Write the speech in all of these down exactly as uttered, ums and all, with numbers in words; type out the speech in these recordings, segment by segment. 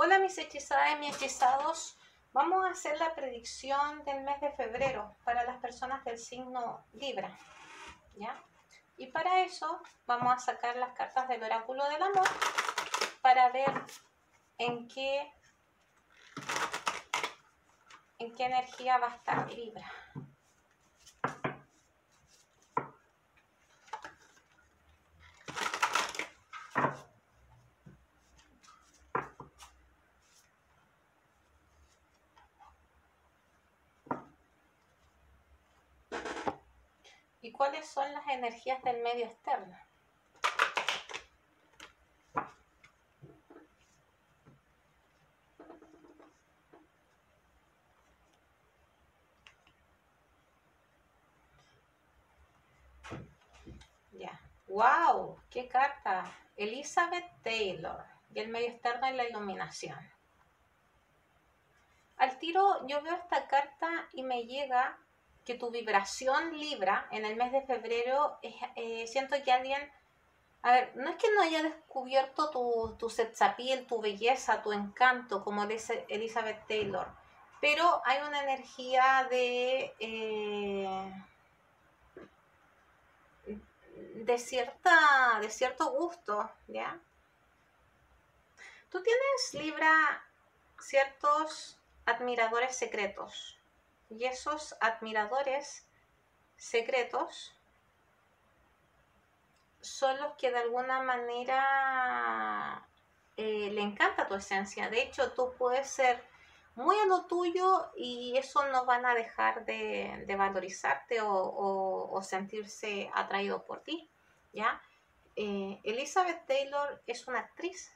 Hola mis hechizadas y mis hechizados, vamos a hacer la predicción del mes de febrero para las personas del signo Libra, ¿ya? Y para eso vamos a sacar las cartas del oráculo del amor para ver en qué, en qué energía va a estar Libra. ¿Y cuáles son las energías del medio externo? Ya. ¡Wow! ¡Qué carta! Elizabeth Taylor. Y el medio externo es la iluminación. Al tiro yo veo esta carta y me llega que tu vibración Libra en el mes de febrero, es, eh, siento que alguien, a ver, no es que no haya descubierto tu, tu sex appeal, tu belleza, tu encanto, como dice Elizabeth Taylor, pero hay una energía de, eh, de, cierta, de cierto gusto, ¿ya? Tú tienes, Libra, ciertos admiradores secretos, y esos admiradores secretos son los que de alguna manera eh, le encanta tu esencia. De hecho, tú puedes ser muy a lo tuyo y eso no van a dejar de, de valorizarte o, o, o sentirse atraído por ti, ¿ya? Eh, Elizabeth Taylor es una actriz.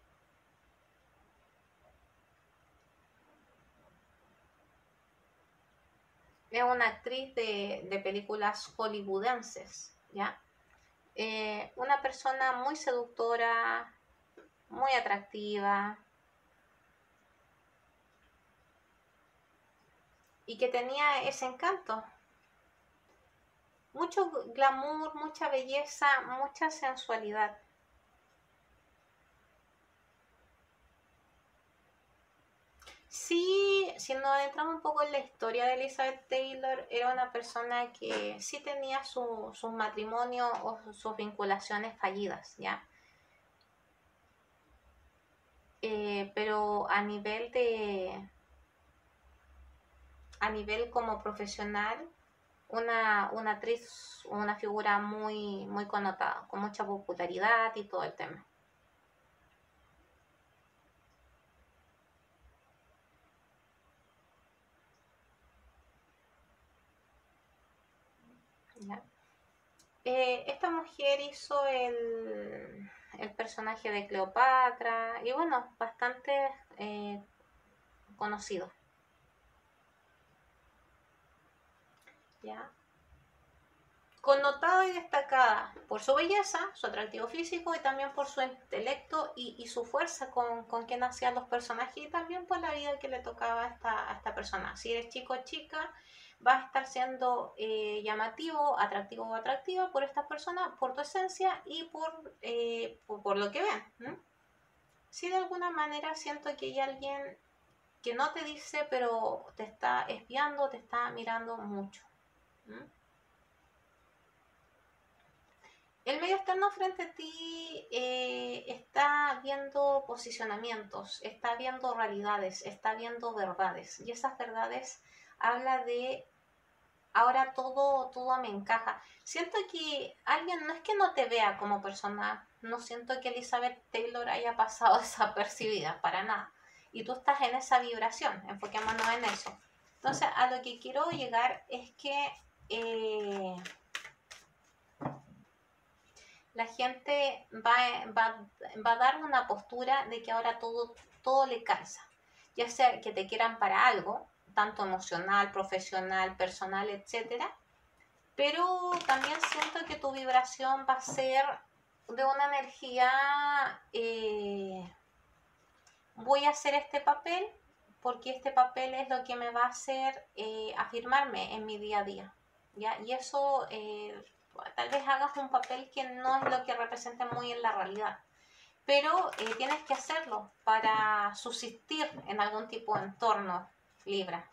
Es una actriz de, de películas hollywoodenses, ¿ya? Eh, una persona muy seductora, muy atractiva y que tenía ese encanto. Mucho glamour, mucha belleza, mucha sensualidad. Sí, si nos entramos un poco en la historia de Elizabeth Taylor, era una persona que sí tenía su, sus matrimonios o sus vinculaciones fallidas, ¿ya? Eh, pero a nivel de, a nivel como profesional, una, una actriz, una figura muy, muy connotada, con mucha popularidad y todo el tema. ¿Ya? Eh, esta mujer hizo el, el personaje de Cleopatra y bueno, bastante eh, conocido. ¿Ya? Connotada y destacada por su belleza, su atractivo físico y también por su intelecto y, y su fuerza con, con quien hacían los personajes y también por la vida que le tocaba a esta, a esta persona. Si eres chico o chica, va a estar siendo eh, llamativo, atractivo o atractiva por estas personas, por tu esencia y por, eh, por, por lo que ven. ¿Mm? Si de alguna manera siento que hay alguien que no te dice, pero te está espiando, te está mirando mucho. ¿Mm? El medio externo frente a ti eh, está viendo posicionamientos, está viendo realidades, está viendo verdades. Y esas verdades habla de ahora todo, todo me encaja. Siento que alguien no es que no te vea como persona, no siento que Elizabeth Taylor haya pasado desapercibida, para nada. Y tú estás en esa vibración, enfoquémonos en eso. Entonces, a lo que quiero llegar es que eh, la gente va, va, va a dar una postura de que ahora todo, todo le calza. Ya sea que te quieran para algo, tanto emocional, profesional, personal, etcétera, pero también siento que tu vibración va a ser de una energía, eh, voy a hacer este papel porque este papel es lo que me va a hacer eh, afirmarme en mi día a día, ¿ya? Y eso, eh, tal vez hagas un papel que no es lo que representa muy en la realidad, pero eh, tienes que hacerlo para subsistir en algún tipo de entorno, Libra.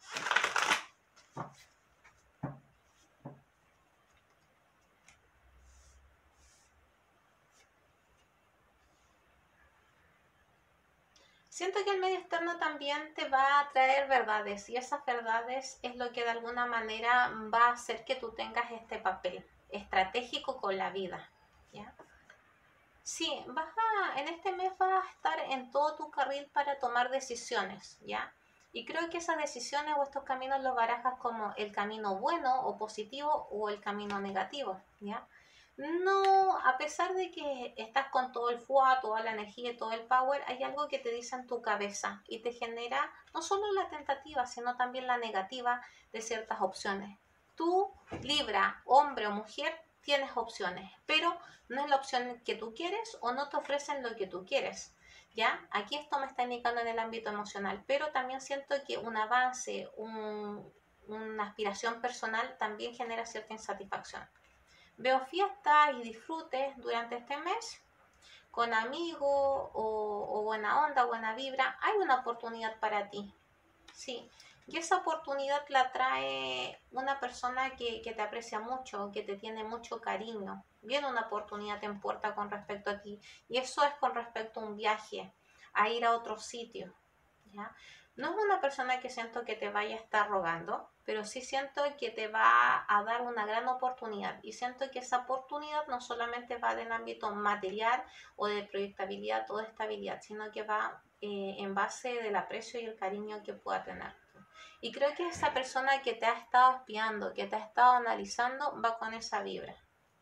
Siento que el medio externo también te va a traer verdades, y esas verdades es lo que de alguna manera va a hacer que tú tengas este papel estratégico con la vida, ¿ya? Sí, vas a, en este mes vas a estar en todo tu carril para tomar decisiones, ¿ya? Y creo que esas decisiones o estos caminos los barajas como el camino bueno o positivo o el camino negativo, ¿ya? No, a pesar de que estás con todo el fuá, toda la energía y todo el power, hay algo que te dice en tu cabeza y te genera no solo la tentativa, sino también la negativa de ciertas opciones. Tú, Libra, hombre o mujer, tienes opciones, pero no es la opción que tú quieres o no te ofrecen lo que tú quieres, ¿ya? Aquí esto me está indicando en el ámbito emocional, pero también siento que un avance, un, una aspiración personal también genera cierta insatisfacción. Veo fiestas y disfrutes durante este mes con amigos o, o buena onda, buena vibra. Hay una oportunidad para ti, sí. Y esa oportunidad la trae una persona que, que te aprecia mucho, que te tiene mucho cariño. Viene una oportunidad en puerta con respecto a ti. Y eso es con respecto a un viaje, a ir a otro sitio, ¿ya? No es una persona que siento que te vaya a estar rogando, pero sí siento que te va a dar una gran oportunidad. Y siento que esa oportunidad no solamente va del ámbito material o de proyectabilidad o de estabilidad, sino que va eh, en base del aprecio y el cariño que pueda tener. Y creo que esa persona que te ha estado espiando, que te ha estado analizando, va con esa vibra.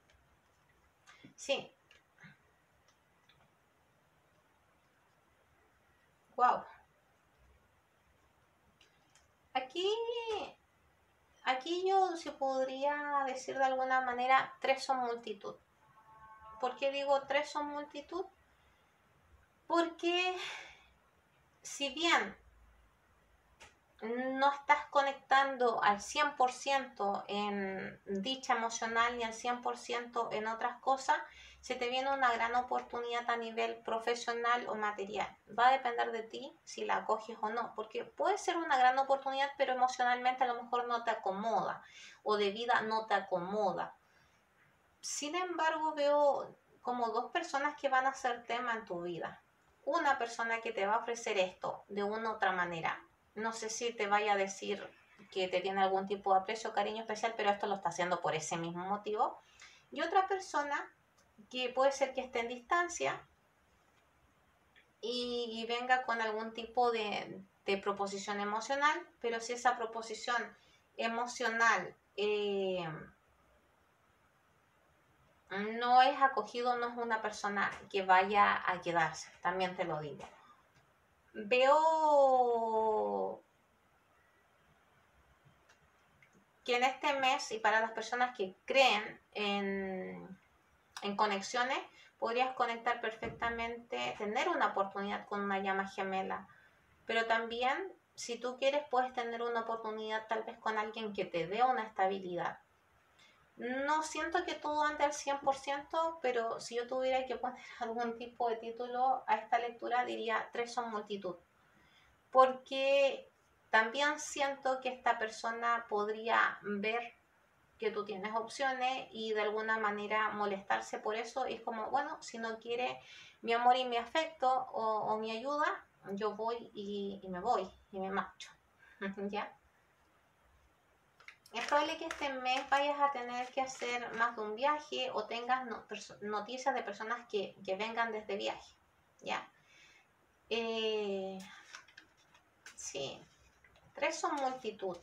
Sí. Wow. Aquí, aquí yo se podría decir de alguna manera, tres son multitud. ¿Por qué digo tres son multitud? Porque si bien no estás conectando al cien por ciento en dicha emocional y al cien por ciento en otras cosas, se te viene una gran oportunidad a nivel profesional o material. Va a depender de ti si la acoges o no, porque puede ser una gran oportunidad, pero emocionalmente a lo mejor no te acomoda, o de vida no te acomoda. Sin embargo, veo como dos personas que van a ser tema en tu vida. Una persona que te va a ofrecer esto de una u otra manera. No sé si te vaya a decir que te tiene algún tipo de aprecio o cariño especial, pero esto lo está haciendo por ese mismo motivo. Y otra persona que puede ser que esté en distancia y, y venga con algún tipo de, de proposición emocional, pero si esa proposición emocional eh, no es acogido, no es una persona que vaya a quedarse, también te lo digo. Veo que en este mes, y para las personas que creen en, en conexiones, podrías conectar perfectamente, tener una oportunidad con una llama gemela, pero también si tú quieres puedes tener una oportunidad tal vez con alguien que te dé una estabilidad. No siento que todo ande al cien por ciento, pero si yo tuviera que poner algún tipo de título a esta lectura, diría tres son multitud. Porque también siento que esta persona podría ver que tú tienes opciones y de alguna manera molestarse por eso. Y es como, bueno, si no quiere mi amor y mi afecto o, o mi ayuda, yo voy y, y me voy y me marcho. ¿Ya? Es probable que este mes vayas a tener que hacer más de un viaje o tengas no, noticias de personas que, que vengan desde viaje, ¿ya? Eh, sí, tres son multitud.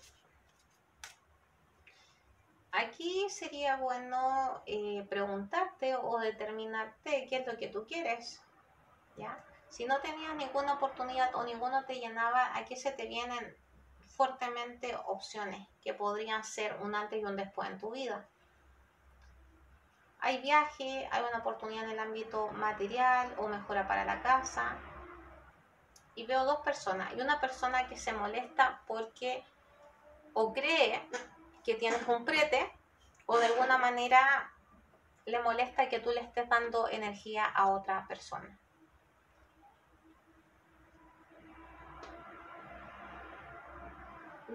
Aquí sería bueno eh, preguntarte o determinarte qué es lo que tú quieres, ¿ya? Si no tenías ninguna oportunidad o ninguno te llenaba, aquí se te vienen fuertemente opciones que podrían ser un antes y un después en tu vida. Hay viaje, hay una oportunidad en el ámbito material o mejora para la casa. Y veo dos personas. Y una persona que se molesta porque o cree que tienes un prete o de alguna manera le molesta que tú le estés dando energía a otra persona.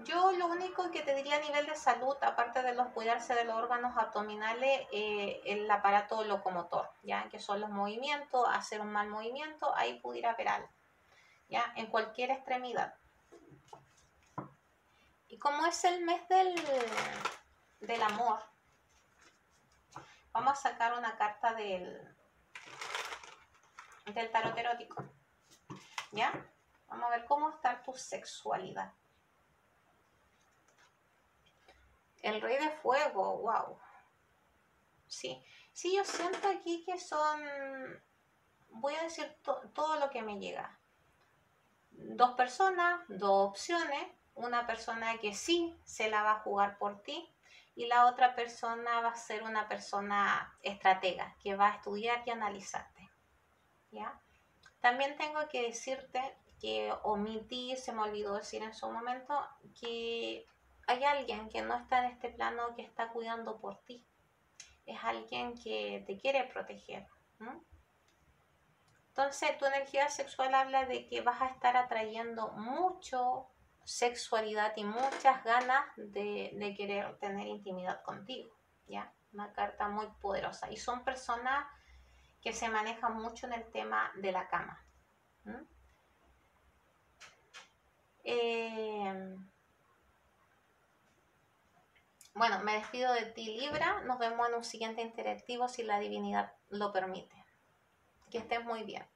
Yo lo único que te diría a nivel de salud, aparte de los cuidarse de los órganos abdominales, eh, el aparato locomotor, ya que son los movimientos, hacer un mal movimiento, ahí pudiera haber algo, ya, en cualquier extremidad. Y como es el mes del, del amor, vamos a sacar una carta del, del tarot erótico, ¿ya? Vamos a ver cómo está tu sexualidad. El rey de fuego, wow. Sí, sí, yo siento aquí que son, voy a decir to, todo lo que me llega. Dos personas, dos opciones, una persona que sí se la va a jugar por ti y la otra persona va a ser una persona estratega que va a estudiar y analizarte, ¿ya? También tengo que decirte que omití, se me olvidó decir en su momento, que hay alguien que no está en este plano que está cuidando por ti. Es alguien que te quiere proteger, ¿no? Entonces, tu energía sexual habla de que vas a estar atrayendo mucho sexualidad y muchas ganas de, de querer tener intimidad contigo, ¿ya? Una carta muy poderosa. Y son personas que se manejan mucho en el tema de la cama. ¿Mm? Eh, bueno, me despido de ti, Libra. Nos vemos en un siguiente interactivo si la divinidad lo permite. Que estés muy bien.